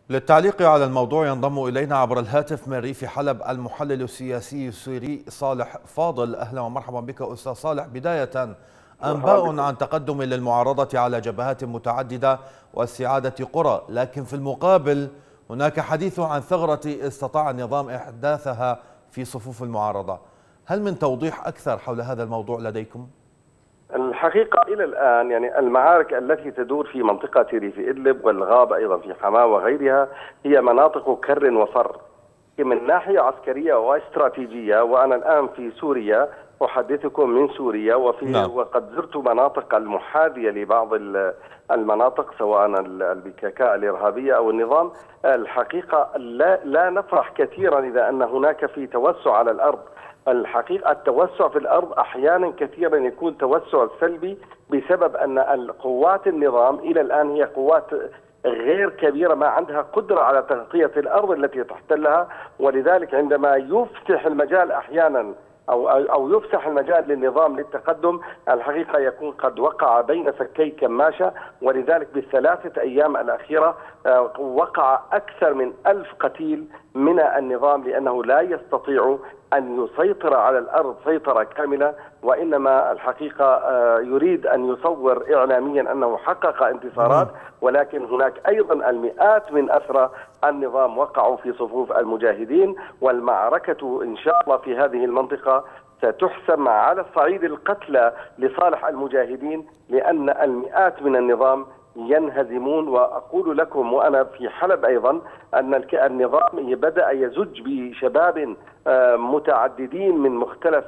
للتعليق على الموضوع ينضم إلينا عبر الهاتف من ريف حلب المحلل السياسي السوري صالح فاضل. أهلا ومرحبا بك أستاذ صالح. بداية، أنباء عن تقدم للمعارضة على جبهات متعددة واستعادة قرى، لكن في المقابل هناك حديث عن ثغرة استطاع النظام إحداثها في صفوف المعارضة. هل من توضيح أكثر حول هذا الموضوع لديكم؟ الحقيقة إلى الآن المعارك التي تدور في منطقة ريف إدلب والغاب أيضا في حماة وغيرها هي مناطق كر وفر من ناحية عسكرية واستراتيجية. وأنا الآن في سوريا أحدثكم من سوريا وقد زرت مناطق المحاذية لبعض المناطق سواء البكاكاء الإرهابية أو النظام. الحقيقة لا نفرح كثيرا إذا أن هناك في توسع على الأرض. الحقيقة التوسع في الأرض أحيانا كثيرا يكون توسع سلبي بسبب أن القوات النظام إلى الآن هي قوات غير كبيرة، ما عندها قدرة على تغطية الأرض التي تحتلها، ولذلك عندما يفتح المجال أحيانا أو يفسح المجال للنظام للتقدم الحقيقة يكون قد وقع بين فكي كماشة. ولذلك بالثلاثة أيام الأخيرة وقع أكثر من 1000 قتيل من النظام، لأنه لا يستطيع أن يسيطر على الأرض سيطرة كاملة، وإنما الحقيقة يريد أن يصور إعلاميا أنه حقق انتصارات، ولكن هناك أيضا المئات من أسرى النظام وقعوا في صفوف المجاهدين. والمعركة إن شاء الله في هذه المنطقة ستحسم على الصعيد القتلى لصالح المجاهدين، لأن المئات من النظام ينهزمون. وأقول لكم وأنا في حلب أيضا أن النظام بدأ يزج بشباب متعددين من مختلف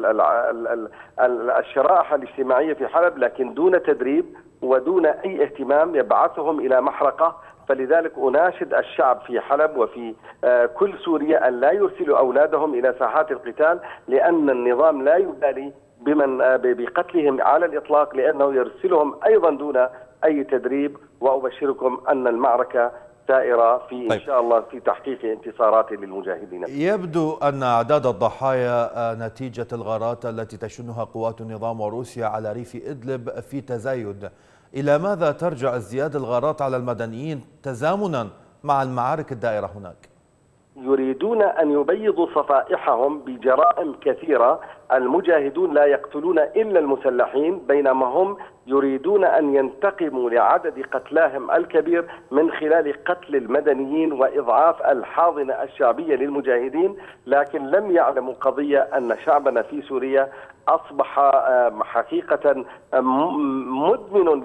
الشرائح الاجتماعية في حلب، لكن دون تدريب ودون أي اهتمام، يبعثهم إلى محرقة. فلذلك أناشد الشعب في حلب وفي كل سوريا أن لا يرسلوا أولادهم إلى ساحات القتال، لأن النظام لا يبالي بقتلهم على الإطلاق، لأنه يرسلهم أيضا دون أي تدريب. وأبشركم أن المعركة سائرة في إن شاء الله في تحقيق انتصارات للمجاهدين. يبدو أن أعداد الضحايا نتيجة الغارات التي تشنها قوات النظام وروسيا على ريف إدلب في تزايد. إلى ماذا ترجع ازدياد الغارات على المدنيين تزامنا مع المعارك الدائرة هناك؟ يريدون أن يبيضوا صفائحهم بجرائم كثيرة. المجاهدون لا يقتلون إلا المسلحين، بينما هم يريدون أن ينتقموا لعدد قتلاهم الكبير من خلال قتل المدنيين وإضعاف الحاضنة الشعبية للمجاهدين. لكن لم يعلموا قضية أن شعبنا في سوريا أصبح حقيقة مدمن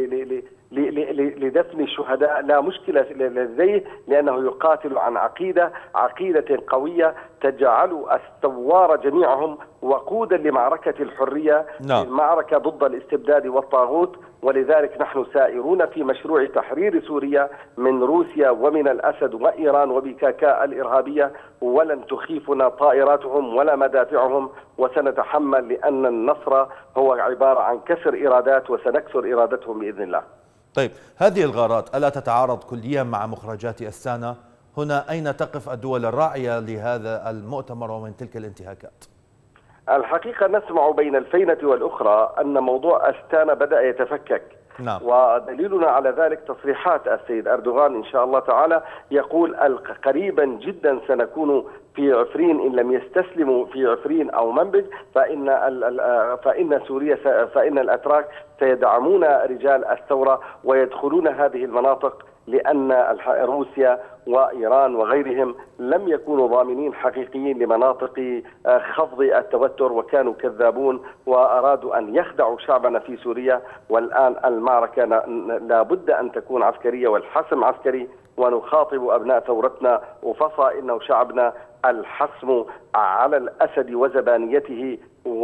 لدفن الشهداء. لا مشكلة لديه، لأنه يقاتل عن عقيدة قوية تجعل الثوار جميعهم وقودا لمعركة الحرية، المعركة ضد الاستبداد والطاغوت. ولذلك نحن سائرون في مشروع تحرير سوريا من روسيا ومن الأسد وإيران وبكاكاء الإرهابية، ولن تخيفنا طائراتهم ولا مدافعهم، وسنتحمل، لأن النصر هو عبارة عن كسر إرادات، وسنكسر إرادتهم بإذن الله. طيب، هذه الغارات ألا تتعارض كليا مع مخرجات أستانا؟ هنا أين تقف الدول الراعية لهذا المؤتمر ومن تلك الانتهاكات؟ الحقيقة نسمع بين الفينة والأخرى أن موضوع أستانا بدأ يتفكك. نعم. ودليلنا على ذلك تصريحات السيد أردوغان إن شاء الله تعالى، يقول قريبا جدا سنكون في عفرين، إن لم يستسلموا في عفرين أو منبج فإن سوريا فإن الأتراك سيدعمون رجال الثورة ويدخلون هذه المناطق، لأن روسيا وإيران وغيرهم لم يكونوا ضامنين حقيقيين لمناطق خفض التوتر، وكانوا كذابون وأرادوا أن يخدعوا شعبنا في سوريا. والآن المعركة لابد أن تكون عسكرية والحسم عسكري، ونخاطب أبناء ثورتنا وفصائلنا وشعبنا الحسم على الأسد وزبانيته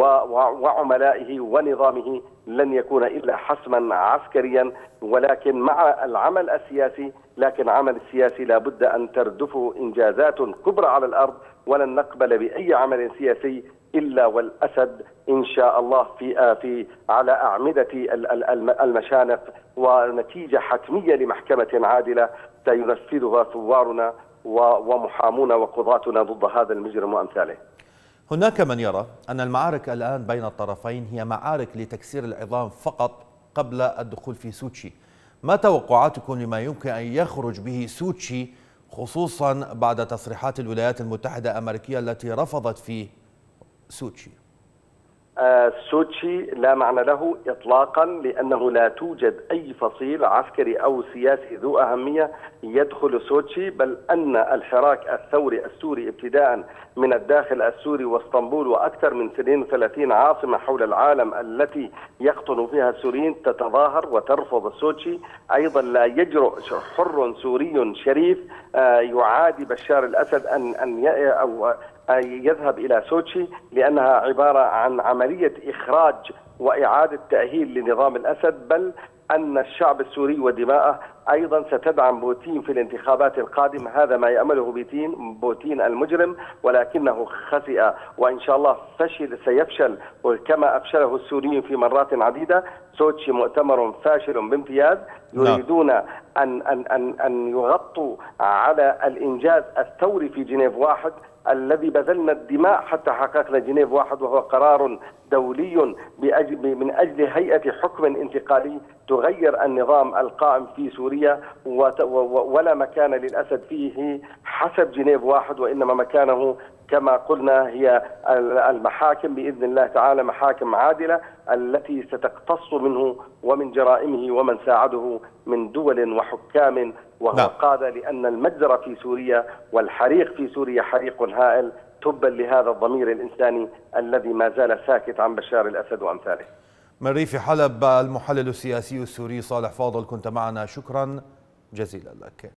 وعملائه ونظامه لن يكون إلا حسما عسكريا، ولكن مع العمل السياسي. لكن العمل السياسي لابد أن تردفه إنجازات كبرى على الأرض، ولن نقبل بأي عمل سياسي إلا والأسد إن شاء الله في على أعمدة المشانق، ونتيجة حتمية لمحكمة عادلة سينفذها ثوارنا ومحامون وقضاتنا ضد هذا المجرم وأمثاله. هناك من يرى أن المعارك الآن بين الطرفين هي معارك لتكسير العظام فقط قبل الدخول في سوتشي، ما توقعاتكم لما يمكن أن يخرج به سوتشي، خصوصا بعد تصريحات الولايات المتحدة الأمريكية التي رفضت فيه سوتشي؟ سوتشي لا معنى له إطلاقا، لأنه لا توجد أي فصيل عسكري أو سياسي ذو أهمية يدخل سوتشي، بل أن الحراك الثوري السوري ابتداء من الداخل السوري واسطنبول وأكثر من 32 عاصمة حول العالم التي يقطن فيها السوريين تتظاهر وترفض سوتشي. أيضا لا يجرؤ حر سوري شريف يعادي بشار الأسد أن يذهب إلى سوتشي، لأنها عبارة عن عملية إخراج وإعادة تأهيل لنظام الأسد، بل أن الشعب السوري ودماءه أيضا ستدعم بوتين في الانتخابات القادمة. هذا ما يأمله بوتين المجرم، ولكنه خسئ وإن شاء الله سيفشل وكما أفشله السوريين في مرات عديدة. سوتشي مؤتمر فاشل بامتياز، يريدون أن يغطوا على الإنجاز الثوري في جنيف واحد الذي بذلنا الدماء حتى حققنا جنيف واحد، وهو قرار دولي من أجل هيئة حكم انتقالي تغير النظام القائم في سوريا، ولا مكان للأسد فيه حسب جنيف واحد، وإنما مكانه كما قلنا هي المحاكم بإذن الله تعالى، محاكم عادلة التي ستقتص منه ومن جرائمه ومن ساعده من دول وحكام وهو قادة، لأن المجزرة في سوريا والحريق في سوريا حريق هائل، تبا لهذا الضمير الإنساني الذي ما زال ساكت عن بشار الأسد وأمثاله. من ريف حلب المحلل السياسي السوري صالح فاضل، كنت معنا، شكرا جزيلا لك.